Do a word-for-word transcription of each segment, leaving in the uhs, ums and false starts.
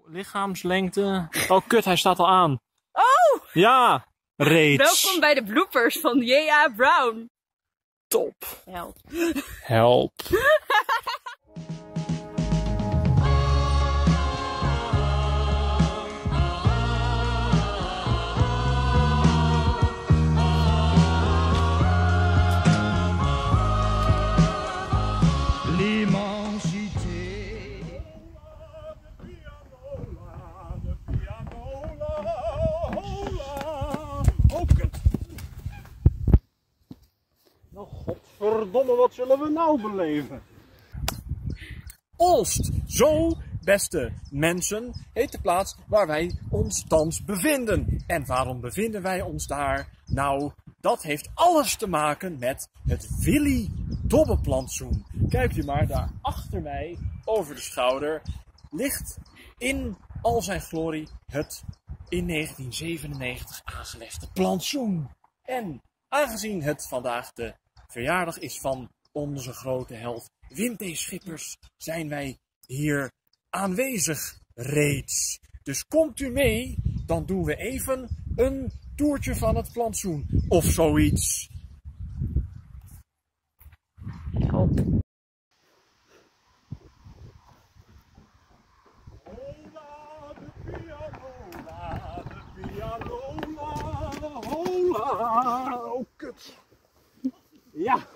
lichaamslengte. Oh kut, hij staat al aan. Oh! Ja, reeds. Welkom bij de bloopers van J A. Brown. Top. Help. Help. Nou, godverdomme, wat zullen we nou beleven? Olst, zo, beste mensen, heet de plaats waar wij ons thans bevinden. En waarom bevinden wij ons daar? Nou, dat heeft alles te maken met het Willy Dobbeplantsoen. Kijkt u maar, daar achter mij, over de schouder, ligt in al zijn glorie het in negentien zevenennegentig aangelegde plantsoen. En aangezien het vandaag de verjaardag is van onze grote held Wim T. Schippers, zijn wij hier aanwezig reeds. Dus komt u mee, dan doen we even een toertje van het plantsoen of zoiets. Help. Hola, de pianola, de pianola, hola. Oh, kut. Ja.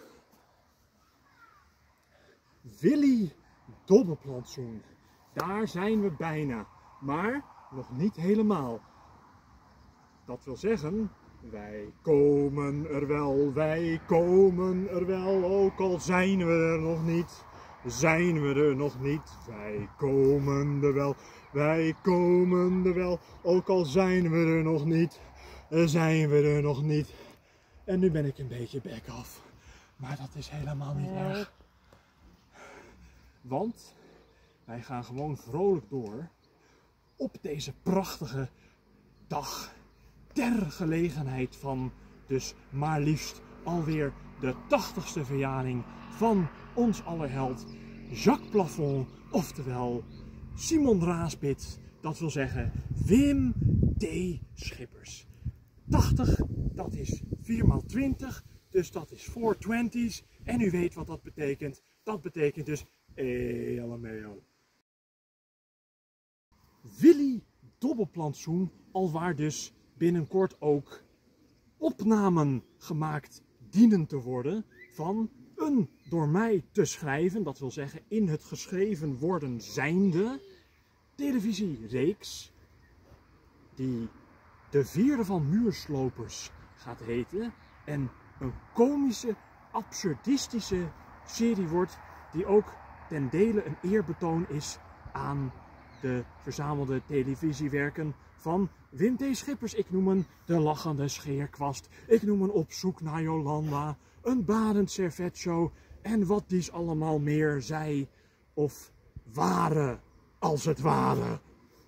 Willy Dobbeplantsoen. Daar zijn we bijna. Maar nog niet helemaal. Dat wil zeggen, wij komen er wel, wij komen er wel. Ook al zijn we er nog niet, zijn we er nog niet. Wij komen er wel, wij komen er wel. Ook al zijn we er nog niet, zijn we er nog niet. En nu ben ik een beetje back af. Maar dat is helemaal niet erg. Want wij gaan gewoon vrolijk door op deze prachtige dag. Ter gelegenheid van dus maar liefst alweer de tachtigste verjaring van ons allerheld Jacques Plafond. Oftewel Simon Raasbit. Dat wil zeggen Wim T. Schippers. tachtig, dat is vier maal twintig. Dus dat is vier twintig's. En u weet wat dat betekent. Dat betekent dus E L M E O. Willy Dobbeplantsoen, alwaar dus binnenkort ook opnamen gemaakt dienen te worden van een door mij te schrijven, dat wil zeggen in het geschreven worden zijnde, televisiereeks die de vierde van Muurslopers gaat heten en een komische, absurdistische serie wordt die ook ten dele een eerbetoon is aan de verzamelde televisiewerken van Wim T. Schippers. Ik noem een De Lachende Scheerkwast, ik noem een Op zoek naar Jolanda, een Barend Servetshow en wat dies allemaal meer zij of waren, als het ware.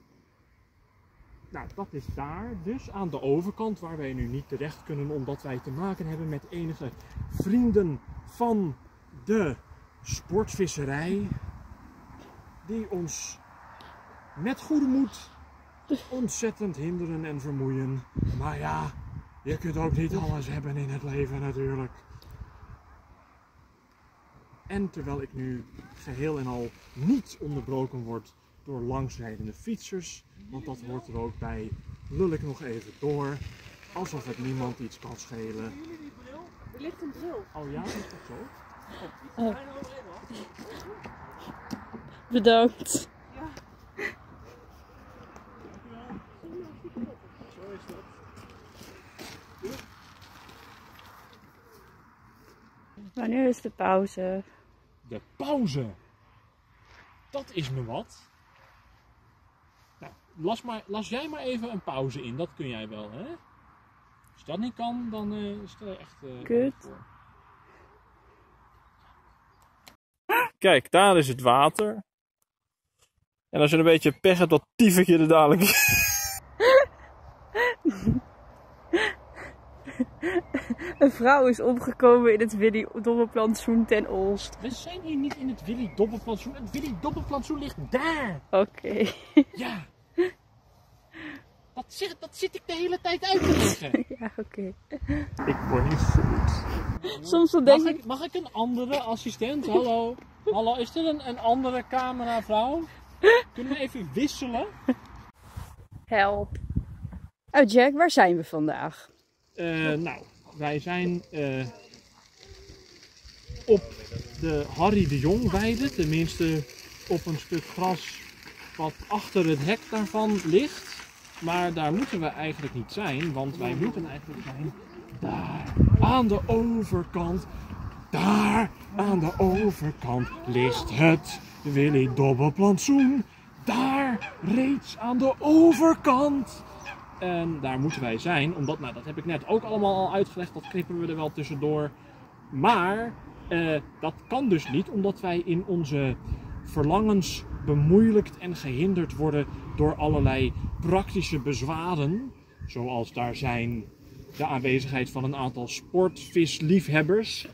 Nou, dat is daar dus aan de overkant waar wij nu niet terecht kunnen omdat wij te maken hebben met enige vrienden van de sportvisserij die ons met goede moed ontzettend hinderen en vermoeien. Maar ja, je kunt ook niet alles hebben in het leven natuurlijk. En terwijl ik nu geheel en al niet onderbroken word door langsrijdende fietsers, want dat hoort er ook bij, lul ik nog even door, alsof het niemand iets kan schelen. Hebben jullie die bril? Er ligt een bril. Oh ja, is dat zo? Oh. Oh. Bedankt. Ja. Zo is dat. Wanneer is de pauze? De pauze. Dat is me wat. Nou, las, maar, las jij maar even een pauze in. Dat kun jij wel, hè? Als dat niet kan, dan uh, stel je echt uh, Kut. voor. Kijk, daar is het water. En als je een beetje pech hebt, dat tiefert je er dadelijk. Een vrouw is omgekomen in het Willy Dobbeplantsoen ten Olst. We zijn hier niet in het Willy Dobbeplantsoen. Het Willy Dobbeplantsoen ligt daar. Oké. Okay. Ja. dat zit ik de hele tijd uit te leggen. Ja, oké. Ik word niet goed. Soms dan denk Mag ik... ik, mag ik een andere assistent? Hallo? Hallo, is er een, een andere cameravrouw? Kunnen we even wisselen? Help. Oh Jack, waar zijn we vandaag? Uh, nou, wij zijn uh, op de Harry de Jong weide. Tenminste op een stuk gras wat achter het hek daarvan ligt. Maar daar moeten we eigenlijk niet zijn, want wij moeten eigenlijk zijn daar aan de overkant. Daar aan de overkant ligt het Willy Dobbeplantsoen. Daar reeds aan de overkant. En daar moeten wij zijn, omdat, nou dat heb ik net ook allemaal al uitgelegd, dat knippen we er wel tussendoor. Maar uh, dat kan dus niet, omdat wij in onze verlangens bemoeilijkt en gehinderd worden door allerlei praktische bezwaren. Zoals daar zijn de aanwezigheid van een aantal sportvisliefhebbers.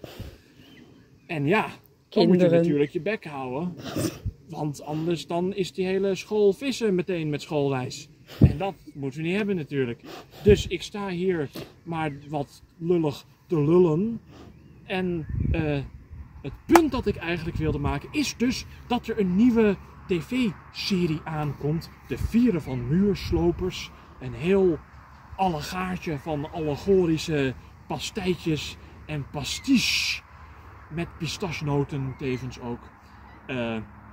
En ja, dan moet je natuurlijk je bek houden. Want anders dan is die hele school vissen meteen met schoolreis. En dat moeten we niet hebben natuurlijk. Dus ik sta hier maar wat lullig te lullen. En uh, het punt dat ik eigenlijk wilde maken is dus dat er een nieuwe tv-serie aankomt. De Vieren van Muurslopers. Een heel allegaartje van allegorische pastijtjes en pastiche. Met pistachenoten tevens ook. Uh,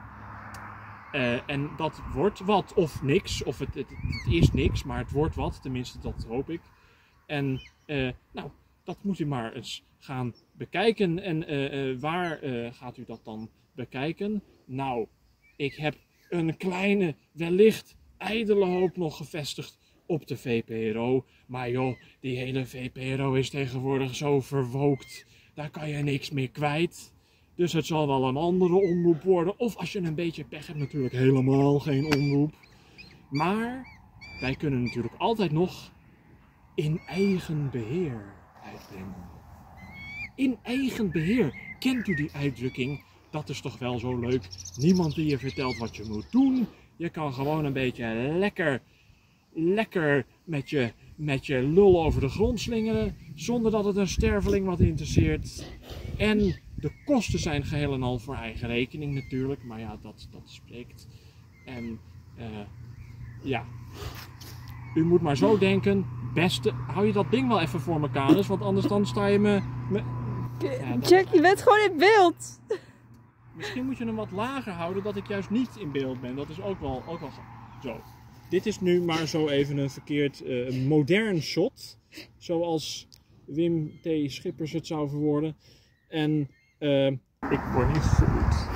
uh, en dat wordt wat of niks. Of het, het, het is niks, maar het wordt wat. Tenminste, dat hoop ik. En uh, nou, dat moet u maar eens gaan bekijken. En uh, uh, waar uh, gaat u dat dan bekijken? Nou, ik heb een kleine, wellicht ijdele hoop nog gevestigd op de V P R O. Maar joh, die hele V P R O is tegenwoordig zo verwookt. Daar kan je niks meer kwijt. Dus het zal wel een andere omroep worden. Of als je een beetje pech hebt, natuurlijk helemaal geen omroep. Maar wij kunnen natuurlijk altijd nog in eigen beheer uitbrengen. In eigen beheer. Kent u die uitdrukking? Dat is toch wel zo leuk. Niemand die je vertelt wat je moet doen. Je kan gewoon een beetje lekker, lekker met je, met je lul over de grond slingeren. Zonder dat het een sterveling wat interesseert. En de kosten zijn geheel en al voor eigen rekening natuurlijk. Maar ja, dat, dat spreekt. En uh, ja, u moet maar zo denken. Beste, hou je dat ding wel even voor elkaar dus. Want anders dan sta je me... me ja, Jack, je bent gewoon in beeld. Misschien moet je hem wat lager houden, dat ik juist niet in beeld ben. Dat is ook wel, ook wel zo. Dit is nu maar zo even een verkeerd uh, modern shot. Zoals Wim T. Schippers het zou verwoorden. En uh, ik word niet goed.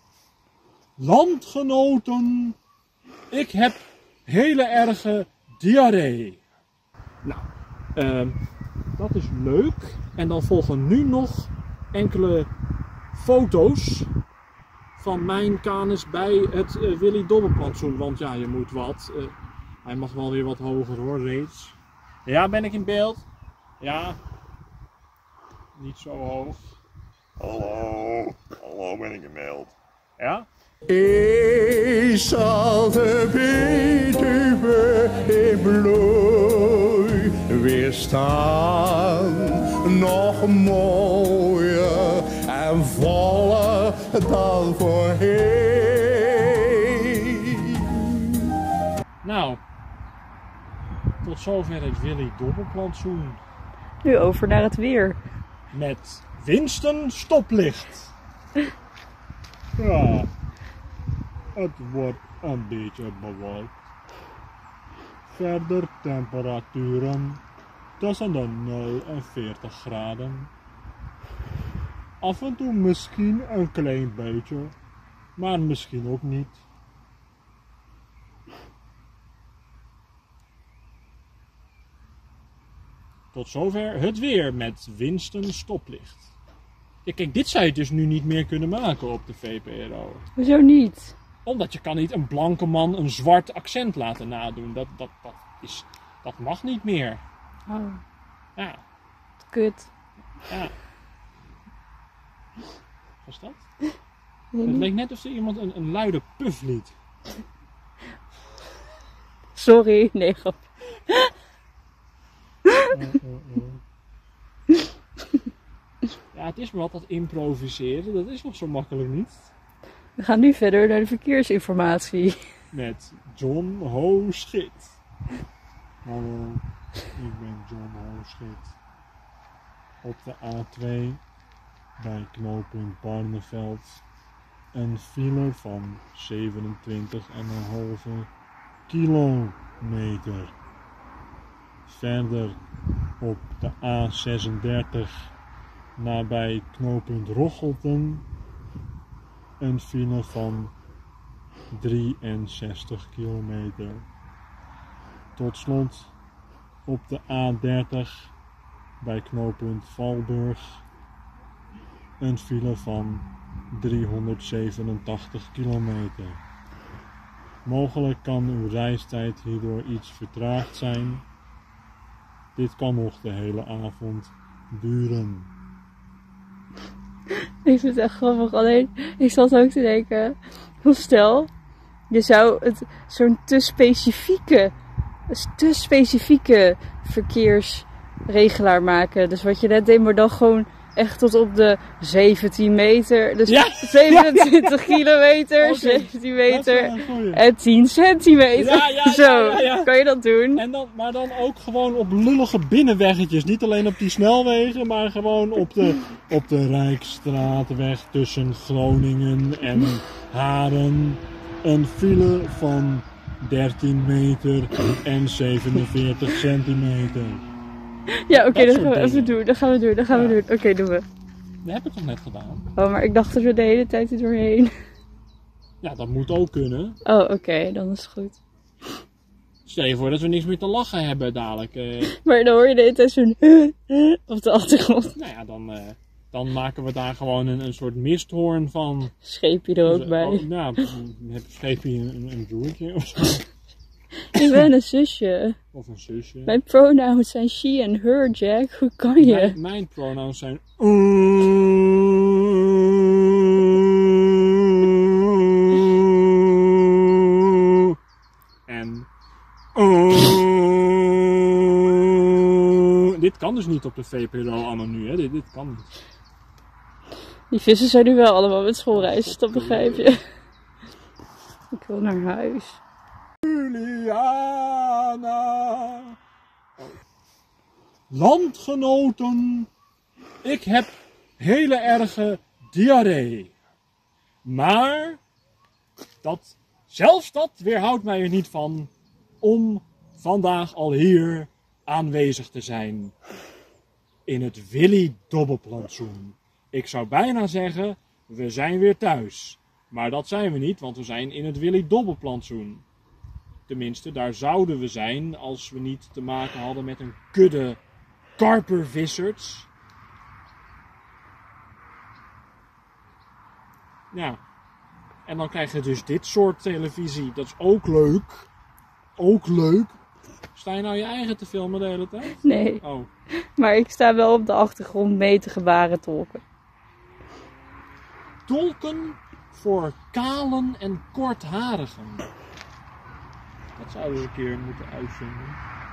Landgenoten, ik heb hele erge diarree. Nou, uh, dat is leuk. En dan volgen nu nog enkele foto's van mijn canis bij het uh, Willy Dobbeplantsoen. Want ja, je moet wat. Uh, hij mag wel weer wat hoger hoor, reeds. Ja, ben ik in beeld? Ja. Niet zo hoog. Hallo. Hallo, ben ik in beeld? Ja? Ik zal de Betuwe in bloei weer staan. Nog mooier en voller dan voorheen. Nou, tot zover het Willy Dobbeplantsoen. Nu over naar het weer. Met Winston Stoplicht. Ja, het wordt een beetje bewolkt. Verder temperaturen tussen de nul en veertig graden. Af en toe misschien een klein beetje, maar misschien ook niet. Tot zover het weer met Winston Stoplicht. Ja, kijk, dit zou je dus nu niet meer kunnen maken op de V P R O. Hoezo niet? Omdat je kan niet een blanke man een zwart accent laten nadoen. Dat, dat, dat, is, dat mag niet meer. Oh, Ja, kut. ja. Was dat? Nee, Het niet. leek net of er iemand een, een luide puf liet. Sorry, nee grap. Ja, het is maar altijd improviseren. Dat is nog zo makkelijk niet. We gaan nu verder naar de verkeersinformatie. Met John Ho Schit. Hallo, ik ben John Ho Schit. Op de A twee bij knooppunt Barneveld een file van zevenentwintig komma vijf kilometer. Verder op de A zesendertig nabij knooppunt Rochelten een file van drieënzestig kilometer. Tot slot op de A dertig bij knooppunt Valburg een file van driehonderdzevenentachtig kilometer. Mogelijk kan uw reistijd hierdoor iets vertraagd zijn. Dit kan nog de hele avond duren. Ik vind het echt grappig. Alleen, ik zat ook te denken, stel, je zou het zo'n te specifieke, te specifieke verkeersregelaar maken. Dus wat je net deed, maar dan gewoon echt tot op de zeventien meter. Dus Ja, zevenentwintig ja, ja, ja. kilometer, Okay, zeventien meter dat is wel een goeie. en tien centimeter. Ja, ja, ja, Zo, ja, ja. kan je dat doen? En dan, maar dan ook gewoon op lullige binnenweggetjes. Niet alleen op die snelwegen, maar gewoon op de, op de Rijksstraatweg tussen Groningen en Haren. Een file van dertien meter en zevenenveertig centimeter. Ja, oké, Dat dat soort gaan we even dingen. doen. Dat gaan we doen, dat gaan Ja. we doen. Oké, doen we. Dat heb ik toch net gedaan? Oh, maar ik dacht dat we de hele tijd er doorheen. Ja, dat moet ook kunnen. Oh, oké, dan is het goed. Stel je voor dat we niks meer te lachen hebben dadelijk. Eh, Maar dan hoor je de hele tijd zo'n op de achtergrond. nou ja, dan, eh, dan maken we daar gewoon een, een soort misthoorn van. Scheepje er ook Dus, bij. oh, nou, heb scheep je een, een broertje of zo? Ik ben een zusje. Of een zusje. Mijn pronouns zijn she en her, Jack. Hoe kan je? Mijn, mijn pronouns zijn. En. Dit kan dus niet op de V P R O anno nu, hè? Dit, dit kan niet. Die vissen zijn nu wel allemaal met schoolreis, dat begrijp je. Ik wil naar huis. Juliana. Oh. Landgenoten, ik heb hele erge diarree. Maar dat, zelfs dat weerhoudt mij er niet van om vandaag al hier aanwezig te zijn. In het Willy Dobbelplantsoen. Ik zou bijna zeggen, we zijn weer thuis. Maar dat zijn we niet, want we zijn in het Willy Dobbelplantsoen. Tenminste, daar zouden we zijn als we niet te maken hadden met een kudde karpervissers. Ja, en dan krijg je dus dit soort televisie. Dat is ook leuk. Ook leuk. Sta je nou je eigen te filmen de hele tijd? Nee, Oh, maar ik sta wel op de achtergrond mee te gebaren tolken. tolken voor kalen en kortharigen. Dat zouden we een keer moeten uitvinden.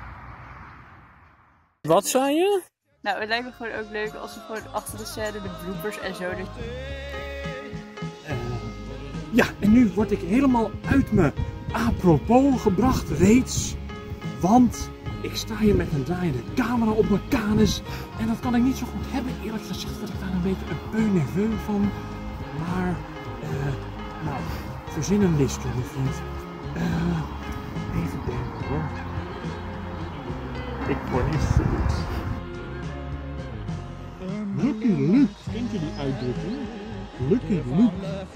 Wat zei je? Nou, het lijkt me gewoon ook leuk als we gewoon achter de scène de bloopers en zo. Dus... Ja, en nu word ik helemaal uit me apropos gebracht reeds. Want ik sta hier met een draaiende camera op mijn kanus. En dat kan ik niet zo goed hebben. Eerlijk gezegd word ik daar een beetje een peu nerveus van. Maar, eh, nou, verzin een list, jonge vriend. Eh, even denken hoor. Ik word niet goed. Lucky Luke. Kent je die uitdrukking? Lucky Luke.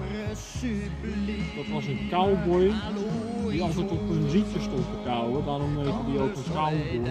Dat was een cowboy die altijd op een rietje stond te kauwen. Daarom heette die ook een cowboy.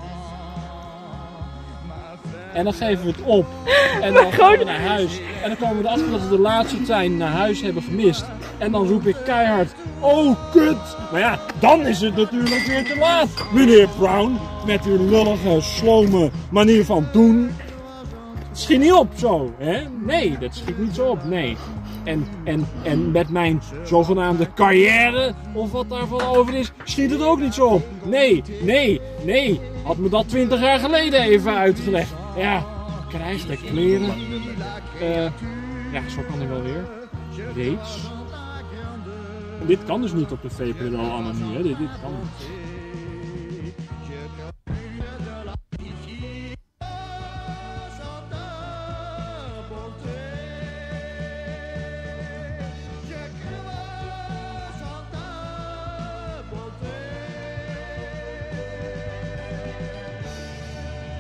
En dan geven we het op. En dan gaan we naar huis. En dan komen we erachter dat we de laatste trein naar huis hebben gemist. En dan roep ik keihard, oh kut! Maar ja, dan is het natuurlijk weer te laat. Meneer Brown, met uw lullige, slome manier van doen. Het schiet niet op zo, hè? Nee, dat schiet niet zo op, nee. en, en, en met mijn zogenaamde carrière, of wat daarvan over is, schiet het ook niet zo op. Nee, nee, nee. Had me dat twintig jaar geleden even uitgelegd. Ja, krijgt de kleren. Uh, ja, zo kan ik wel weer. Reeds. Dit kan dus niet op de V P R O Anna nu, hè. Dit, dit kan niet.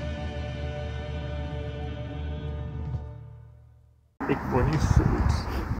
Ik word niet goed.